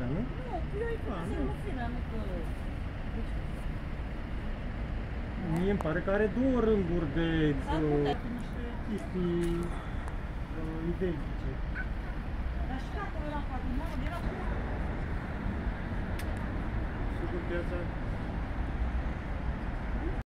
culoarea, nu? Nu, eu îi pun o fină, nu că... Mie îmi pare că are două rânduri de chestii identice. Dar și dacă era pe adunare, era... Sigur, piața